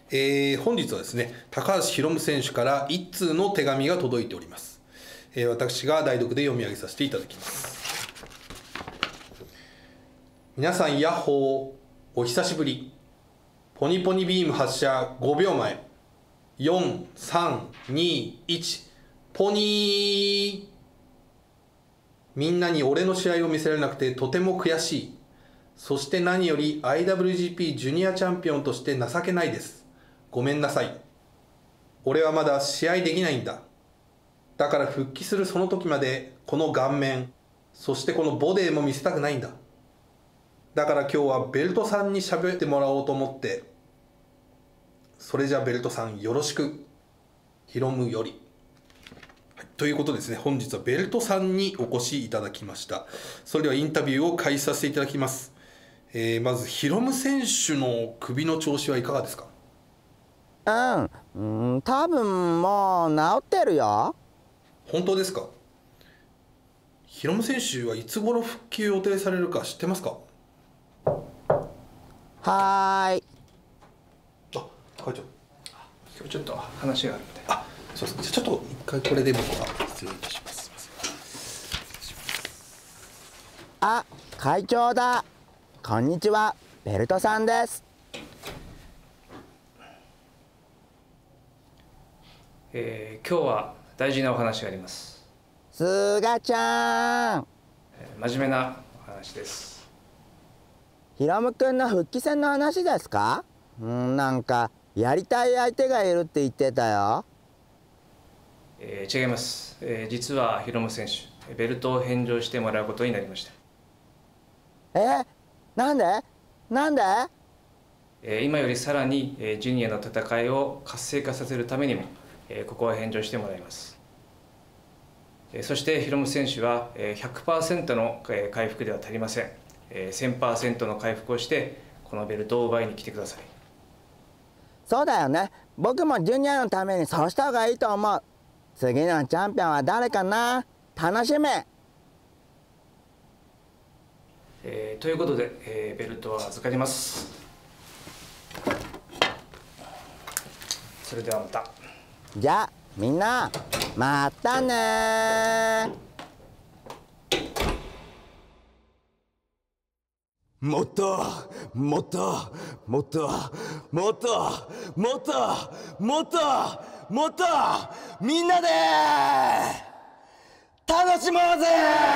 本日はですね、高橋宏夢選手から一通の手紙が届いております。私が代読で読み上げさせていただきます。皆さん、ヤッホー、お久しぶり。ポニポニビーム発射5秒前。4、3、2、1、ポニー。みんなに俺の試合を見せられなくてとても悔しい。そして何より IWGP ジュニアチャンピオンとして情けないです。ごめんなさい。俺はまだ試合できないんだ。だから復帰するその時までこの顔面、そしてこのボディも見せたくないんだ。だから今日はベルトさんに喋ってもらおうと思って。それじゃベルトさんよろしく。ヒロムより。はい、ということですね、本日はベルトさんにお越しいただきました。それではインタビューを開始させていただきます。まずヒロム選手の首の調子はいかがですか？ 多分もう治ってるよ。 本当ですか？ヒロム選手はいつ頃復帰予定されるか知ってますか？ はーい。 会長。 今日ちょっと話があるみたい。 そうですね。じゃあちょっと一回これで僕は失礼いたします。 会長だ。こんにちは、ベルトさんです。 今日は大事なお話があります。 すがちゃん。 真面目なお話です。 ヒロムくんの復帰戦の話ですか？なんかやりたい相手がいるって言ってたよ。 違います。実はヒロム選手、ベルトを返上してもらうことになりました。 なんで？なんで？ 今よりさらにジュニアの戦いを活性化させるためにもここは返上してもらいます。そしてヒロム選手は 100% の回復では足りません。1000% の回復をしてこのベルトを奪いに来てください。 そうだよね。僕もジュニアのためにそうした方がいいと思う。次のチャンピオンは誰かな？楽しみ。 ということで、ベルトは預かります。それではまた。 じゃあみんなまたね。 もっともっともっともっともっともっともっとみんなで楽しもうぜ。